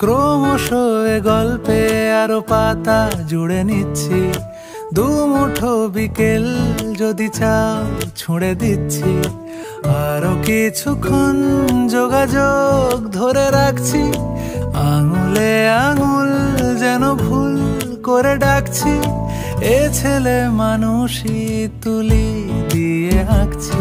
ক্রমশ এ গল্পে আরো পাতা জুড়ে নিচ্ছি, দুমুঠো বিকেল যদি চাও ছুঁড়ে দিচ্ছি। আরো কিছুক্ষণ যোগাযোগ ধরে রাখছি, আঙুলে আঙুল যেন ভুল করে ডাকছি। এ ছেলে মানুষই তুলি দিয়ে আঁকছি।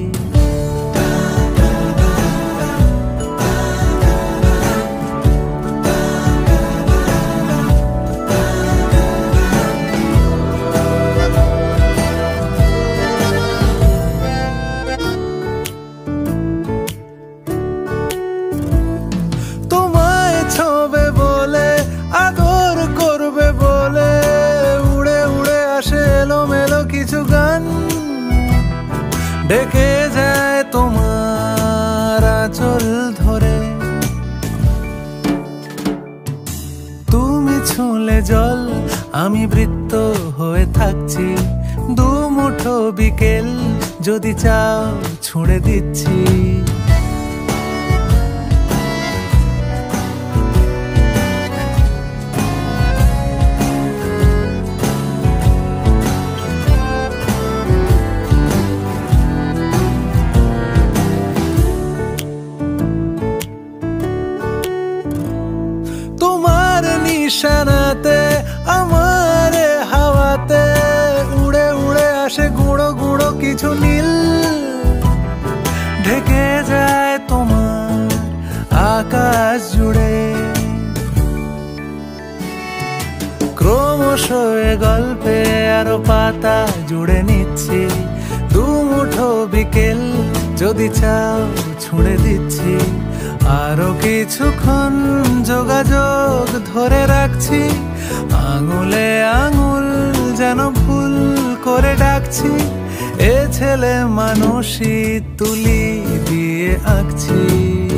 কিছু গান ডেকে যায় তোমার আঁচল ধরে, তুমি ছুঁলে জল আমি বৃত্ত হয়ে থাকছি। দুমুঠো বিকেল যদি চাও ছুঁড়ে দিচ্ছি। তোমার নিশানাতে আমার হাওয়াতে উড়ে উড়ে আসে গুঁড়ো গুঁড়ো কিছু নীল, ঢেকে যায় তোমার আকাশ জুড়ে। ক্রমশ এ গল্পে আরো পাতা জুড়ে নিচ্ছি, দুমুঠো বিকেল যদি চাও ছুঁড়ে দিচ্ছি। আরো কিছুক্ষণ যোগাযোগ ধরে রাখছি, আঙুলে আঙুল যেন ভুল করে ডাকছি। এ ছেলে মানুষই তুলি দিয়ে আঁকছি।